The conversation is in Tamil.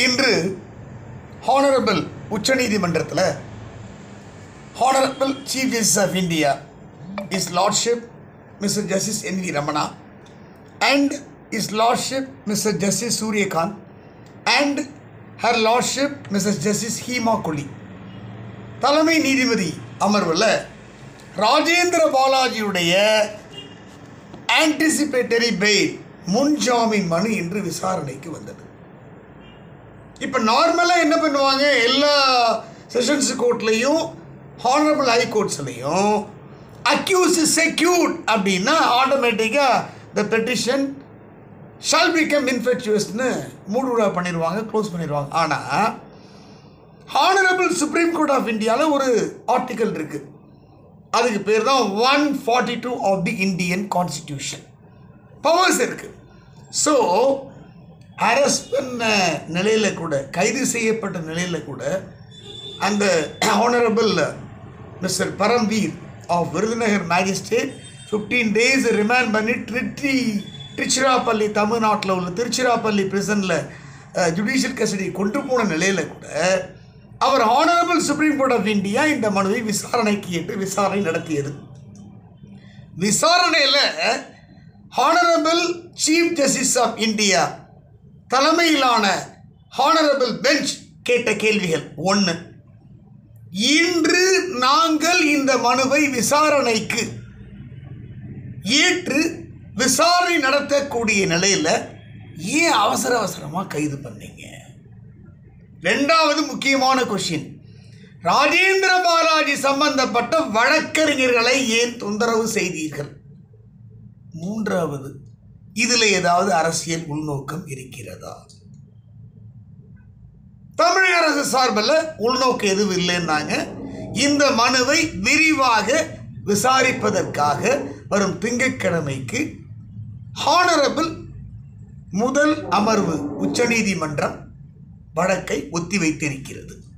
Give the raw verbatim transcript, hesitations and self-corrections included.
இன்று ஹானரபிள் உச்சநீதிமன்றத்தில் honourable chief justice of India his lordship mister justice N V Ramana and his lordship mister justice Suryakant and her lordship mister justice Hima Kohli தலைமை நீதிபதி அமர்வில் ராஜேந்திர பாலாஜியுடைய ஆன்டிசிபேட்டரி பெயில் முன்ஜாமீன் மனு இன்று விசாரணைக்கு வந்தது. இப்போ நார்மலாக என்ன பண்ணுவாங்க, எல்லா செஷன்ஸ் கோர்ட்லேயும் ஹானரபிள் ஹைகோர்ட்ஸ்லையும் அக்யூஸ் இஸ் செக்யூர்ட் அப்படின்னா ஆட்டோமேட்டிக்காக த பெட்டிஷன் ஷால் பிகம் இன்ஃபெக்சுவஸ்னு மூடுவிழா பண்ணிடுவாங்க, க்ளோஸ் பண்ணிடுவாங்க. ஆனால் ஹானரபிள் சுப்ரீம் கோர்ட் ஆஃப் இந்தியாவில் ஒரு ஆர்டிக்கல் இருக்குது, அதுக்கு பேர் தான் one forty two of the Indian constitution. Powers இருக்குது. ஸோ அரெஸ்ட் பண்ண நிலையில் கூட, கைது செய்யப்பட்ட நிலையில் கூட அந்த honourable mister Paramveer of Virudhunagar magistrate fifteen days remand பண்ணி ட்ரிச்சி திருச்சிராப்பள்ளி தமிழ்நாட்டில் உள்ள திருச்சிராப்பள்ளி பிரிசனில் ஜுடிஷியல் கஸ்டடி கொண்டு போன நிலையில் கூட அவர் honourable supreme court of India இந்த மனுவை விசாரணைக்கு ஏற்று விசாரணை நடத்தியது. விசாரணையில் honourable chief justice of India தலைமையிலான ஹானரபிள் பெஞ்ச் கேட்ட கேள்விகள்: ஒன்று, இன்று நாங்கள் இந்த மனுவை விசாரணைக்கு ஏற்று விசாரணை நடத்தக்கூடிய நிலையில் ஏன் அவசர அவசரமாக கைது பண்ணீங்க? ரெண்டாவது முக்கியமான கொஸ்டின், ராஜேந்திர பாலாஜி சம்பந்தப்பட்ட வழக்கறிஞர்களை ஏன் தொந்தரவு செய்தீர்கள்? மூன்றாவது, இதில் ஏதாவது அரசியல் உள்நோக்கம் இருக்கிறதா? தமிழக அரசு சார்பில் உள்நோக்கம் எதுவும் இல்லைன்னாங்க. இந்த மனுவை விரிவாக விசாரிப்பதற்காக வரும் திங்கட்கிழமைக்கு ஹானரபிள் முதல் அமர்வு உச்சநீதிமன்றம் வழக்கை ஒத்திவைத்திருக்கிறது.